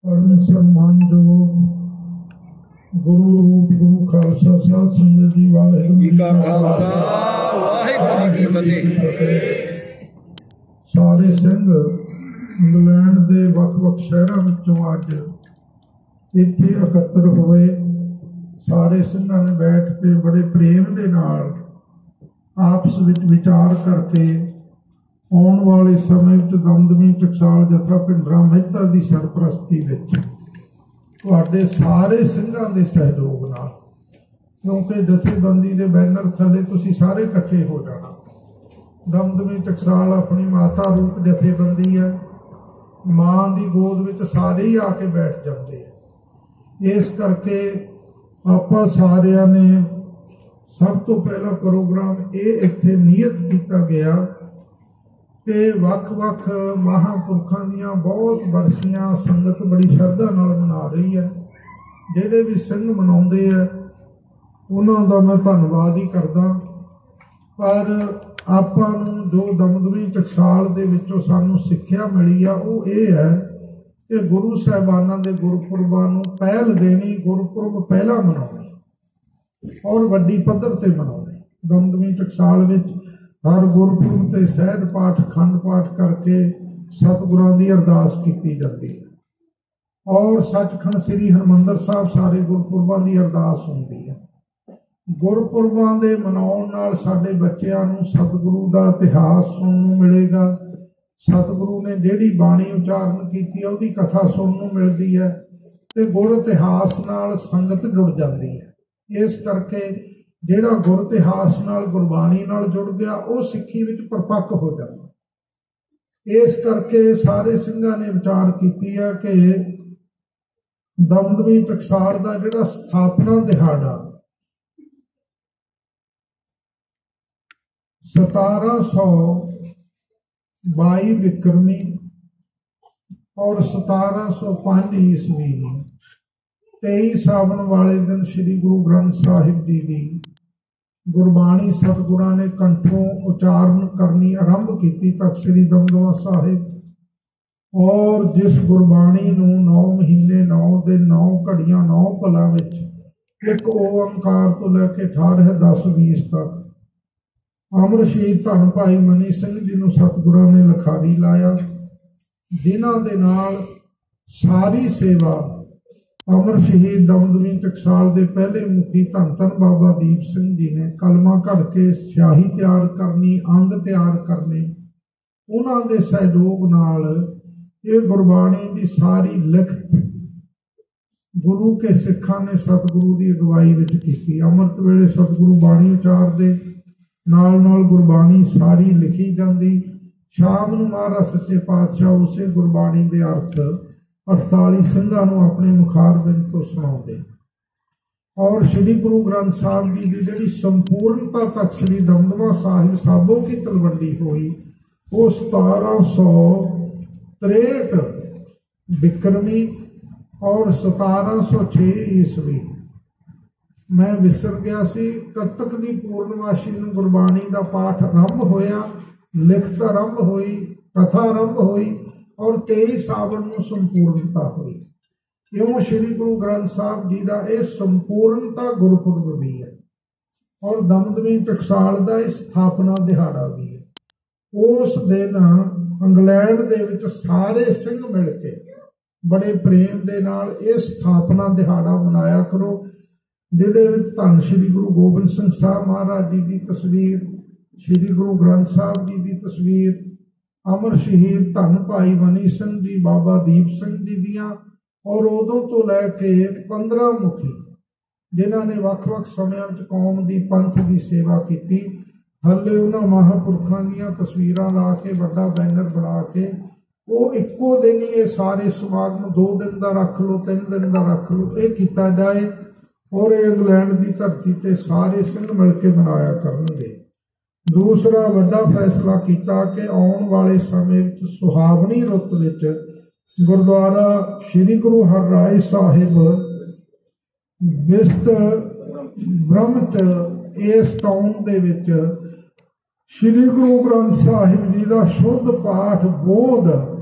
परम सम्मान जो गुरु रूप गुरु खालसा साध संगत जी वाहिगुरू जी का खालसा वाहिगुरू जी की फतेह। सारे सिंह इंग्लैंड के ਵੱਖ-ਵੱਖ शहरों ਵਿੱਚੋਂ ਅੱਜ ਇੱਥੇ ਇਕੱਤਰ ਹੋਏ। ਸਾਰੇ ਸਿੰਘਾਂ ਨੇ ਬੈਠ ਕੇ ਬੜੇ ਪ੍ਰੇਮ ਦੇ ਨਾਲ ਆਪਸ ਵਿੱਚ ਵਿਚਾਰ ਕਰਕੇ ਆਉਣ वाले समय दमदमी टकसाल जथा भिंडरा मेहता की सरप्रस्ती तुहाडे सारे ਸਿੰਘਾਂ ਦੇ सहयोग नाल, क्योंकि जथेबंदी के बैनर थले तुसीं सारे इकट्ठे हो जाना। दमदमी टकसाल अपनी माता रूप जथेबंदी है, मां की गोद में सारे ही आके बैठ जाते हैं। इस करके आपां सारिਆਂ ने सब तो पहला प्रोग्राम ये इत्थे नियत किया गया कि ਵੱਖ-ਵੱਖ महापुरखों दीयां बहुत बरसियां संगत बड़ी श्रद्धा नाल मना रही है। जिहड़े भी सिंह मनाउंदे है उन्हां दा मैं धन्नवाद ही करदा, पर आपां नूं जो दमदमी टकसाल दे विचों सानूं सिੱਖਿਆ मिली आ ਉਹ ਇਹ है कि गुरु साहिबानां दे गुरपुरबां नूं पहल देनी, गुरपुरब पहला मनाउणे और वड्डी पੱਧਰ ते मनाउणे। दमदमी टकसाल विच हर गुरपुरब ते सहज पाठ खंड पाठ करके सतगुरां दी अरदास की जाती है और सचखंड श्री हरमंदर साहब सारे गुरपुरबां दी अरदास होंदी है। गुरपुरबां दे मनाउण नाल साडे बच्चिआं नूं सतगुरु दा इतिहास सुणन नूं मिलेगा। सतगुरु ने जिहड़ी बाणी उचारण कीती उहदी कथा सुणन नूं मिलदी है ते गुर इतिहास नाल संगत जुड़ जाती है। इस करके जिहड़ा गुर इतिहास नाल गुरबाणी नाल जुड़ गया वो सिੱਖੀ विच परपक्क हो जाता। इस करके सारे ਸਿੰਘਾਂ ने विचार की है कि दमदमी टकसाल का जिहड़ा स्थापना दिहाड़ा 1722 विक्रमी और 1705 ईस्वी 23 सावन वाले दिन श्री गुरु ग्रंथ साहिब जी की गुरबाणी सतगुरां ने कंठों उचारण करनी आरंभ की तख्त श्री दमदमा साहिब। और जिस गुरबाणी नूं 9 महीने 9 दिन 9 घड़ियां 9 पलां विच एक ओंकार तो लैके 18 10 20 तक अमर शहीद धन भाई मनी सिंह जी नूं सतगुरां ने लिखारी लाया, जिन्हां दे नाल सारी सेवा अमर शहीद दमदमी टकसाल के पहले मुखी धन धन बाबा दीप सिंह जी ने कलमा घड़ के स्याही तैयार करनी, अंग तैयार करने, उन्होंने दे सहयोग नाल ये गुरबाणी की सारी लिखत गुरु के सिखां ने सतगुरु की अगवाई विच कीती। अमृत वेले सतगुरु बाणी उचारदे, नाल नाल गुरबाणी सारी लिखी जाती। शाम नूं महाराज सच्चे पातशाह उसे गुरबाणी के अर्थ 48 ਸਿੰਘਾਂ ਨੂੰ अपने मुखार बिंद तो सुनाते। और श्री गुरु ग्रंथ साहब जी की जी संपूर्णता तक श्री दमदमा साहिब साबों की तलवंडी हुई वो 1763 विक्रमी और 1706 ईस्वी। मैं विसर गया सी, कत्तक की पूर्णमाशी में गुरबाणी का पाठ आरंभ होया, लिखत आरंभ हुई, कथा आरंभ हुई और 23 सावन में संपूर्णता हुई। क्यों श्री गुरु ग्रंथ साहब जी का यह संपूर्णता गुरपुरब भी है और दमदमी टकसाल का यह स्थापना दिहाड़ा भी है। उस दिन इंग्लैंड दे विच सारे सिंह मिल के बड़े प्रेम दे नाल यह स्थापना दिहाड़ा मनाया करो, जिहदे विच धन श्री गुरु गोबिंद सिंह साहब महाराज जी की तस्वीर, श्री गुरु ग्रंथ साहब जी की तस्वीर, अमर शहीद धन भाई मनी सिंह जी बाबा दीप सिंह जी दियां और उदों तो लैके 15 मुखी जिन्हां ने वख-वख समयां च कौम की पंथ की सेवा की, थल्ले उन्हां महापुरखों दीयां तस्वीरां ला के वड्डा बैनर बना के वो इक्को दिन ही ये सारे समागम 2 दिन का रख लो 3 दिन का रख लो ये किया जाए और इंग्लैंड की धरती ते सारे सिंह मिल के मनाया करनगे। दूसरा वड्डा फैसला किया कि आने वाले समय सुहावनी रुत विच गुरुद्वारा श्री गुरु हरराय साहिब बिस्ट ब्रह्मच इस टाउन दे विच श्री गुरु ग्रंथ साहिब जी का शुद्ध पाठ बोध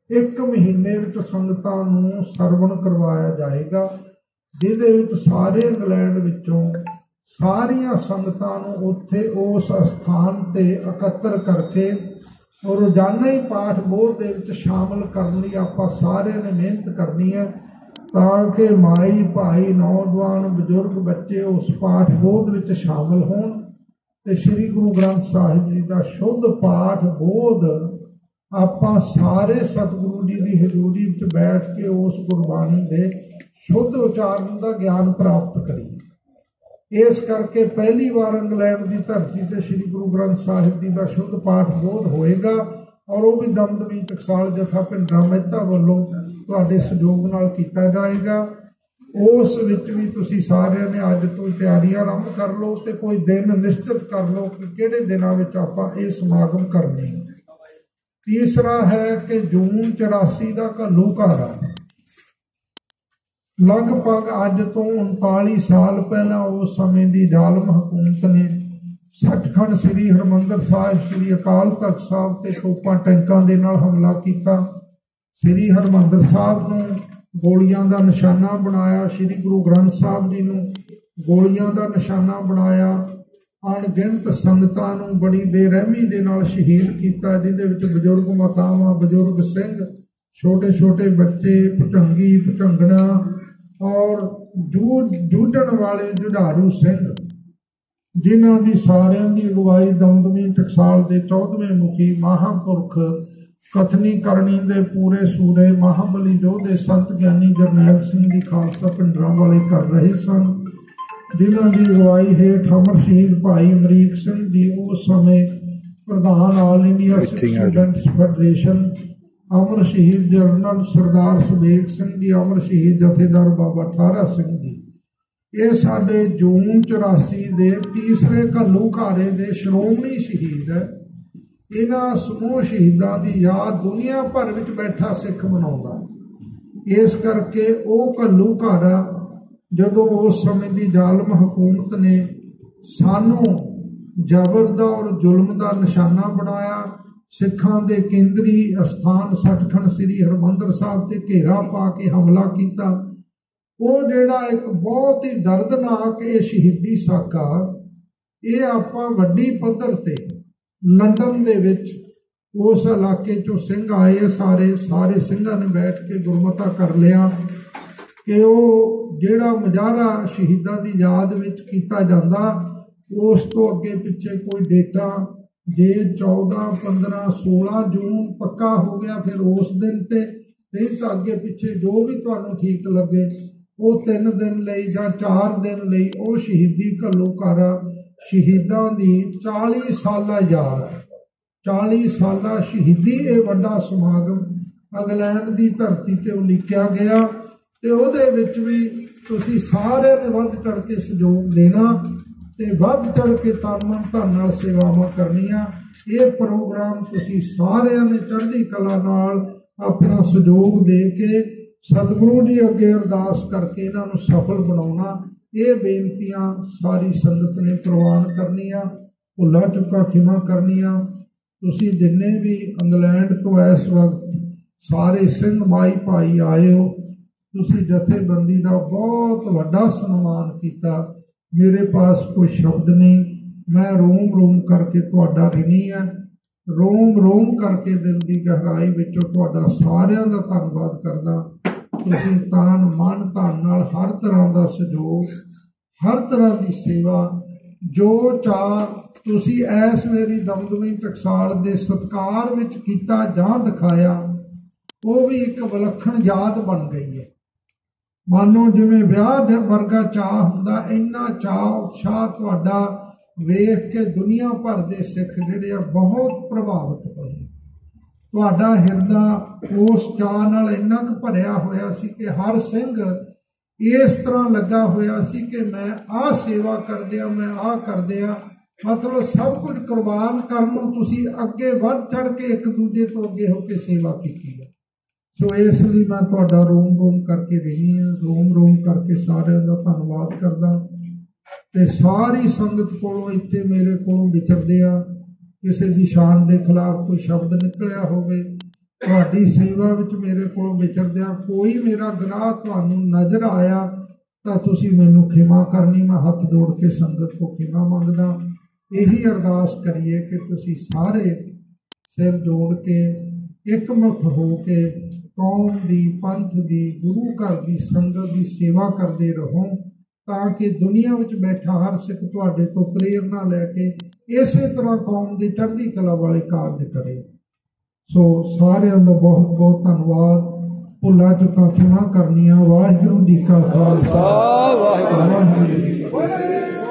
1 ਮਹੀਨੇ ਵਿੱਚ ਸੰਗਤਾਂ ਨੂੰ ਸਰਵਣ ਕਰਵਾਇਆ ਜਾਏਗਾ, ਜਿਹਦੇ ਵਿੱਚ ਸਾਰੇ ਇੰਗਲੈਂਡ ਵਿੱਚੋਂ ਸਾਰੀਆਂ ਸੰਗਤਾਂ ਨੂੰ ਉੱਥੇ ਉਸ ਸਥਾਨ ਤੇ ਇਕੱਤਰ ਕਰਕੇ ਰੋਜ਼ਾਨਾ ਹੀ ਪਾਠ ਬੋਧ ਦੇ ਵਿੱਚ ਸ਼ਾਮਲ ਕਰਨ ਲਈ ਆਪਾਂ ਸਾਰਿਆਂ ਨੇ ਮਿਹਨਤ ਕਰਨੀ ਹੈ, ਤਾਂ ਕਿ ਮਾਈ ਭਾਈ ਨੌਜਵਾਨ ਬਜ਼ੁਰਗ ਬੱਚੇ ਉਸ ਪਾਠ ਬੋਧ ਵਿੱਚ ਸ਼ਾਮਲ ਹੋਣ ਤੇ ਸ੍ਰੀ ਗੁਰੂ ਗ੍ਰੰਥ ਸਾਹਿਬ ਜੀ ਦਾ ਸ਼ੁੱਧ ਪਾਠ ਬੋਧ ਆਪਾਂ ਸਾਰੇ ਸਤਿਗੁਰੂ ਜੀ ਦੀ ਹਜ਼ੂਰੀ ਵਿੱਚ ਬੈਠ ਕੇ ਉਸ ਗੁਰਬਾਣੀ ਦੇ ਸ਼ੁੱਧ ਉਚਾਰਨ ਦਾ ਗਿਆਨ ਪ੍ਰਾਪਤ ਕਰੀਏ। ਇਸ ਕਰਕੇ ਪਹਿਲੀ ਵਾਰ ਇੰਗਲੈਂਡ ਦੀ ਧਰਤੀ ਤੇ ਸ੍ਰੀ ਗੁਰੂ ਗ੍ਰੰਥ ਸਾਹਿਬ ਜੀ ਦਾ ਸ਼ੁੱਧ ਪਾਠ ਬੋਧ ਹੋਏਗਾ, ਔਰ ਉਹ ਵੀ ਦਮਦਮੀ ਟਕਸਾਲ ਜਥਾ ਭਿੰਡਰਾਂ ਮਹਿਤਾ ਵੱਲੋਂ ਤੁਹਾਡੇ ਸਹਿਯੋਗ ਨਾਲ ਕੀਤਾ ਜਾਏਗਾ। ਉਸ ਵਿੱਚ ਵੀ ਤੁਸੀਂ ਸਾਰਿਆਂ ਨੇ ਅੱਜ ਤੋਂ ਤਿਆਰੀਆਂ ਆਰੰਭ ਕਰ ਲਓ ਤੇ ਕੋਈ ਦਿਨ ਨਿਸ਼ਚਿਤ ਕਰ ਲਓ ਕਿ ਕਿਹੜੇ ਦਿਨਾਂ ਵਿੱਚ ਆਪਾਂ ਇਹ ਸਮਾਗਮ ਕਰਨੇ। ਤੀਸਰਾ ਹੈ ਕਿ ਜੂਨ 84 ਦਾ ਘੱਲੂਘਾਰਾ ਲਗਭਗ ਅੱਜ ਤੋਂ 39 ਸਾਲ ਪਹਿਲਾਂ ਉਸ ਸਮੇਂ ਦੀ ਜ਼ਾਲਮ ਹਕੂਮਤ ਨੇ ਸੱਚਖੰਡ ਸ੍ਰੀ ਹਰਿਮੰਦਰ ਸਾਹਿਬ ਸ੍ਰੀ ਅਕਾਲ ਤਖਤ ਸਾਹਿਬ ਤੇ ਤੋਪਾਂ ਟੈਂਕਾਂ ਦੇ ਨਾਲ ਹਮਲਾ ਕੀਤਾ। ਸ੍ਰੀ ਹਰਿਮੰਦਰ ਸਾਹਿਬ ਨੂੰ ਗੋਲੀਆਂ ਦਾ ਨਿਸ਼ਾਨਾ ਬਣਾਇਆ, ਸ੍ਰੀ ਗੁਰੂ ਗ੍ਰੰਥ ਸਾਹਿਬ ਜੀ ਨੂੰ ਗੋਲੀਆਂ ਦਾ ਨਿਸ਼ਾਨਾ ਬਣਾਇਆ, ਅਣਗਿਣਤ ਸੰਗਤਾਂ ਨੂੰ ਬੜੀ ਬੇਰਹਿਮੀ ਦੇ ਨਾਲ ਸ਼ਹੀਦ ਕੀਤਾ, ਜਿਹਦੇ ਵਿੱਚ ਬਜ਼ੁਰਗ ਮਾਤਾਵਾਂ, ਬਜ਼ੁਰਗ ਸਿੰਘ, ਛੋਟੇ ਛੋਟੇ ਬੱਚੇ, ਭਟੰਗੀ ਭਟੰਗਣਾ ਔਰ ਜੂਝਣ ਵਾਲੇ ਜੁਝਾਰੂ ਸਿੰਘ, ਜਿਨ੍ਹਾਂ ਦੀ ਸਾਰਿਆਂ ਦੀ ਅਗਵਾਈ ਦਮਦਮੀ ਟਕਸਾਲ ਦੇ 14ਵੇਂ ਮੁਖੀ ਮਹਾਂਪੁਰਖ ਕਥਨੀ ਕਰਨੀ ਦੇ ਪੂਰੇ ਸੂਰੇ ਮਹਾਬਲੀ ਯੋਧੇ ਸੰਤ ਗਿਆਨੀ ਜਰਨੈਲ ਸਿੰਘ ਜੀ ਖਾਲਸਾ ਭਿੰਡਰਾਂ ਵਾਲੇ ਕਰ ਰਹੇ ਸਨ, ਜਿਨ੍ਹਾਂ ਦੀ ਅਗਵਾਈ ਹੇਠ ਅਮਰ ਸ਼ਹੀਦ ਭਾਈ ਅਮਰੀਕ ਸਿੰਘ ਜੀ ਉਸ ਸਮੇਂ ਪ੍ਰਧਾਨ ਆਲ ਇੰਡੀਆ ਸਟੂਡੈਂਟਸ ਫੈਡਰੇਸ਼ਨ, ਅਮਰ ਸ਼ਹੀਦ ਜਨਰਲ ਸਰਦਾਰ ਸੁਬੇਗ ਸਿੰਘ ਜੀ, ਅਮਰ ਸ਼ਹੀਦ ਜਥੇਦਾਰ ਬਾਬਾ ਠਾਰਾ ਸਿੰਘ ਜੀ, ਇਹ ਸਾਡੇ ਜੂਨ 84 ਦੇ ਤੀਸਰੇ ਘੱਲੂਘਾਰੇ ਦੇ ਸ਼੍ਰੋਮਣੀ ਸ਼ਹੀਦ ਹੈ। ਇਹਨਾਂ ਸਮੂਹ ਸ਼ਹੀਦਾਂ ਦੀ ਯਾਦ ਦੁਨੀਆ ਭਰ ਵਿੱਚ ਬੈਠਾ ਸਿੱਖ ਮਨਾਉਂਦਾ। ਇਸ ਕਰਕੇ ਉਹ ਘੱਲੂਘਾਰਾ ਜਦੋਂ ਉਸ ਸਮੇਂ ਦੀ ਜ਼ਾਲਮ ਹਕੂਮਤ ਨੇ ਸਾਨੂੰ ਜ਼ਬਰ ਦਾ ਔਰ ਜ਼ੁਲਮ ਦਾ ਨਿਸ਼ਾਨਾ ਬਣਾਇਆ, ਸਿੱਖਾਂ ਦੇ ਕੇਂਦਰੀ ਅਸਥਾਨ ਸੱਚਖੰਡ ਸ੍ਰੀ ਹਰਿਮੰਦਰ ਸਾਹਿਬ ਤੇ ਘੇਰਾ ਪਾ ਕੇ ਹਮਲਾ ਕੀਤਾ, ਉਹ ਜਿਹੜਾ ਇੱਕ ਬਹੁਤ ਹੀ ਦਰਦਨਾਕ ਇਹ ਸ਼ਹੀਦੀ ਸਾਕਾ, ਇਹ ਆਪਾਂ ਵੱਡੀ ਪੱਧਰ ਤੇ ਲੰਡਨ ਦੇ ਵਿੱਚ ਉਸ ਇਲਾਕੇ 'ਚੋਂ ਸਿੰਘ ਆਏ, ਸਾਰੇ ਸਿੰਘਾਂ ਨੇ ਬੈਠ ਕੇ ਗੁਰਮਤਾ ਕਰ ਲਿਆ ਕਿ ਉਹ ਜਿਹੜਾ ਮੁਜ਼ਾਹਰਾ ਸ਼ਹੀਦਾਂ ਦੀ ਯਾਦ ਵਿੱਚ ਕੀਤਾ ਜਾਂਦਾ, ਉਸ ਤੋਂ ਅੱਗੇ ਪਿੱਛੇ ਕੋਈ ਡੇਟਾ ਜੇ 14, 15, 16 ਜੂਨ ਪੱਕਾ ਹੋ ਗਿਆ, ਫਿਰ ਉਸ ਦਿਨ ਤੇ ਨਹੀਂ ਤਾਂ ਅੱਗੇ ਪਿੱਛੇ ਜੋ ਵੀ ਤੁਹਾਨੂੰ ਠੀਕ ਲੱਗੇ, ਉਹ 3 ਦਿਨ ਲਈ ਜਾਂ 4 ਦਿਨ ਲਈ ਉਹ ਸ਼ਹੀਦੀ ਘੱਲੂਘਾਰਾ ਸ਼ਹੀਦਾਂ ਦੀ 40 ਸਾਲਾ ਯਾਦ, 40 ਸਾਲਾ ਸ਼ਹੀਦੀ ਇਹ ਵੱਡਾ ਸਮਾਗਮ ਇੰਗਲੈਂਡ ਦੀ ਧਰਤੀ ਤੇ ਉਲੀਕਿਆ ਗਿਆ ਤੇ ਉਹਦੇ ਵਿੱਚ ਵੀ ਤੁਸੀਂ ਸਾਰਿਆਂ ਨੇ ਵੱਧ ਚੜ੍ਹ ਕੇ ਸਹਿਯੋਗ ਦੇਣਾ ਤੇ ਵੱਧ ਚੜ੍ਹ ਕੇ ਤਨ ਮਨ ਧਨ ਨਾਲ ਸੇਵਾਵਾਂ ਕਰਨੀਆਂ। ਇਹ ਪ੍ਰੋਗਰਾਮ ਤੁਸੀਂ ਸਾਰਿਆਂ ਨੇ ਚੜ੍ਹਦੀ ਕਲਾ ਨਾਲ ਆਪਣਾ ਸਹਿਯੋਗ ਦੇ ਕੇ ਸਤਿਗੁਰੂ ਜੀ ਅੱਗੇ ਅਰਦਾਸ ਕਰਕੇ ਇਹਨਾਂ ਨੂੰ ਸਫਲ ਬਣਾਉਣਾ। ਇਹ ਬੇਨਤੀਆਂ ਸਾਰੀ ਸੰਗਤ ਨੇ ਪ੍ਰਵਾਨ ਕਰਨੀਆਂ, ਭੁੱਲਾਂ ਚੁੱਕਾਂ ਖਿਮਾ ਕਰਨੀਆਂ। ਤੁਸੀਂ ਜਿੰਨੇ ਵੀ ਇੰਗਲੈਂਡ ਤੋਂ ਇਸ ਵਕਤ ਸਾਰੇ ਸਿੰਘ ਮਾਈ ਭਾਈ ਆਏ ਹੋ, ਤੁਸੀਂ ਜਥੇਬੰਦੀ ਦਾ ਬਹੁਤ ਵੱਡਾ ਸਨਮਾਨ ਕੀਤਾ। ਮੇਰੇ ਪਾਸ ਕੋਈ ਸ਼ਬਦ ਨਹੀਂ, ਮੈਂ ਰੋਮ ਕਰਕੇ ਤੁਹਾਡਾ ਰਿਣੀ ਹਾਂ, ਰੋਮ ਕਰਕੇ ਦਿਲ ਦੀ ਗਹਿਰਾਈ ਵਿੱਚੋਂ ਤੁਹਾਡਾ ਸਾਰਿਆਂ ਦਾ ਧੰਨਵਾਦ ਕਰਦਾ। ਤੁਸੀਂ ਤਨ ਮਨ ਧਨ ਨਾਲ ਹਰ ਤਰ੍ਹਾਂ ਦਾ ਸਹਿਯੋਗ, ਹਰ ਤਰ੍ਹਾਂ ਦੀ ਸੇਵਾ, ਜੋ ਚਾਹ ਤੁਸੀਂ ਇਸ ਮੇਰੀ ਦਮਦਮੀ ਟਕਸਾਲ ਦੇ ਸਤਿਕਾਰ ਵਿੱਚ ਕੀਤਾ ਜਾਂ ਦਿਖਾਇਆ, ਉਹ ਵੀ ਇੱਕ ਵਿਲੱਖਣ ਯਾਦ ਬਣ ਗਈ ਹੈ। ਮਾਨੋ ਜਿਵੇਂ ਵਿਆਹ ਦੇ ਵਰਗਾ ਚਾਹ ਹੁੰਦਾ, ਇੰਨਾ ਚਾਹ ਉਤਸ਼ਾਹ ਤੁਹਾਡਾ ਵੇਖ ਕੇ ਦੁਨੀਆ ਭਰ ਦੇ ਸਿੱਖ ਜਿਹੜੇ ਆ ਬਹੁਤ ਪ੍ਰਭਾਵਿਤ ਹੋਏ। ਤੁਹਾਡਾ ਹਿਰਦਾ ਉਸ ਚਾਹ ਨਾਲ ਇੰਨਾ ਕੁ ਭਰਿਆ ਹੋਇਆ ਸੀ ਕਿ ਹਰ ਸਿੰਘ ਇਸ ਤਰ੍ਹਾਂ ਲੱਗਾ ਹੋਇਆ ਸੀ ਕਿ ਮੈਂ ਆਹ ਸੇਵਾ ਕਰਦਿਆਂ, ਮੈਂ ਆਹ ਕਰਦਿਆਂ, ਮਤਲਬ ਸਭ ਕੁਝ ਕੁਰਬਾਨ ਕਰਨ ਨੂੰ ਤੁਸੀਂ ਅੱਗੇ ਵੱਧ ਚੜ੍ਹ ਕੇ ਇੱਕ ਦੂਜੇ ਤੋਂ ਅੱਗੇ ਹੋ ਕੇ ਸੇਵਾ ਕੀਤੀ ਹੈ। ਸੋ ਇਸ ਲਈ ਮੈਂ ਤੁਹਾਡਾ ਰੋਮ ਕਰਕੇ ਰਹੀ ਹਾਂ, ਰੋਮ ਕਰਕੇ ਸਾਰਿਆਂ ਦਾ ਧੰਨਵਾਦ ਕਰਦਾ। ਤੇ ਸਾਰੀ ਸੰਗਤ ਕੋਲੋਂ ਇੱਥੇ ਮੇਰੇ ਕੋਲੋਂ ਵਿਚਰਦੇ ਆ, ਕਿਸੇ ਦੀ ਸ਼ਾਨ ਦੇ ਖਿਲਾਫ ਕੋਈ ਸ਼ਬਦ ਨਿਕਲਿਆ ਹੋਵੇ, ਤੁਹਾਡੀ ਸੇਵਾ ਵਿੱਚ ਮੇਰੇ ਕੋਲ ਵਿਚਰਦਿਆਂ ਕੋਈ ਮੇਰਾ ਗੁਨਾਹ ਤੁਹਾਨੂੰ ਨਜ਼ਰ ਆਇਆ ਤਾਂ ਤੁਸੀਂ ਮੈਨੂੰ ਖਿਮਾ ਕਰਨੀ। ਮੈਂ ਹੱਥ ਜੋੜ ਕੇ ਸੰਗਤ ਤੋਂ ਖਿਮਾ ਮੰਗਦਾ। ਇਹੀ ਅਰਦਾਸ ਕਰੀਏ ਕਿ ਤੁਸੀਂ ਸਾਰੇ ਸਿਰ ਜੋੜ ਕੇ ਇਕਮੁੱਠ ਹੋ ਕੇ ਕੌਮ ਦੀ, ਪੰਥ ਦੀ, ਗੁਰੂ ਘਰ ਦੀ ਸੰਗਤ ਦੀ ਸੇਵਾ ਕਰਦੇ ਰਹੋ, ਤਾਂ ਕਿ ਦੁਨੀਆ ਵਿੱਚ ਬੈਠਾ ਹਰ ਸਿੱਖ ਤੁਹਾਡੇ ਤੋਂ ਪ੍ਰੇਰਨਾ ਲੈ ਕੇ ਇਸੇ ਤਰ੍ਹਾਂ ਕੌਮ ਦੀ ਚੜ੍ਹਦੀ ਕਲਾ ਵਾਲੇ ਕਾਰਜ ਕਰੇ। ਸੋ ਸਾਰਿਆਂ ਦਾ ਬਹੁਤ ਬਹੁਤ ਧੰਨਵਾਦ। ਭੁੱਲਾਂ ਚੁੱਕਾਂ ਖਿਮਾ ਕਰਨੀਆਂ। ਵਾਹਿਗੁਰੂ ਜੀ ਕਾ ਖਾਲਸਾ, ਵਾਹਿਗੁਰੂ ਜੀ ਕੀ ਫਤਿਹ।